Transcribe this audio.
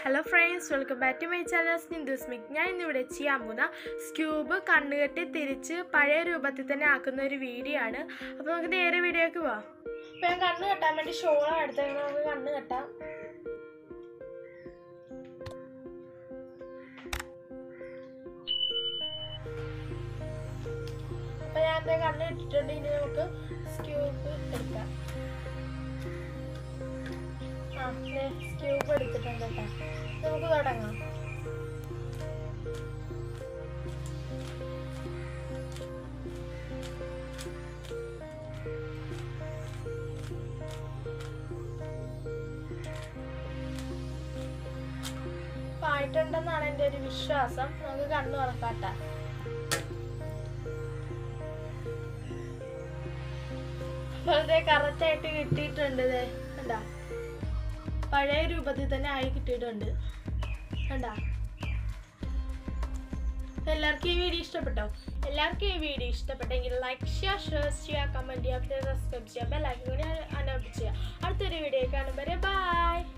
Hello friends, welcome back to my channel Sidhuus. ഞാൻ ഇന്നിവിടെ ചെയ്യാൻ പോകുന്ന സ്ക്യൂബ് കണ്ണുകെട്ടി തിരിച്ച് പഴയ രൂപത്തിൽ തന്നെ ആക്കുന്ന ഒരു വീഡിയോ ആണ്. അപ്പോൾ നമുക്ക് നേരെ വീഡിയോക്ക് പോവാം. അപ്പോൾ ഞാൻ കണ്ണ് കെട്ടാൻ വേണ്ടി ഷോളാണ് എടുത്തത്. നമുക്ക് കണ്ണ് കെട്ടാം. അപ്പോൾ ഞാൻ എൻ്റെ കണ്ണ് ഇട്ടിട്ടുണ്ട്. ഇനി നമുക്ക് സ്ക്യൂബ് എടുക്കാം. സ്ക്യൂബ് എടുത്തിട്ടുണ്ട് കേട്ടോ. നമുക്ക് തുടങ്ങാം. ആയിട്ടുണ്ടെന്നാണ് എൻ്റെ ഒരു വിശ്വാസം. നമുക്ക് കണ്ണു തുറക്കാട്ടെ. വളരെ കറക്റ്റായിട്ട് കിട്ടിയിട്ടുണ്ട്. കണ്ടാ, പഴയ രൂപത്തിൽ തന്നെ ആയി കിട്ടിയിട്ടുണ്ട്. കണ്ടാ, എല്ലാവർക്കും ഈ വീഡിയോ ഇഷ്ടപ്പെട്ടോ? എല്ലാവർക്കും ഈ വീഡിയോ ഇഷ്ടപ്പെട്ടെങ്കിൽ ലൈക്ക് ചെയ്യുക, ഷെയർ ചെയ്യുക, കമൻറ്റ് ചെയ്യുക, സബ്സ്ക്രൈബ് ചെയ്യുക, ബെൽ ഐക്കൺ കൂടി അനൗൺസ് ചെയ്യുക. അടുത്തൊരു വീഡിയോ കാണുമ്പോൾ ബൈ.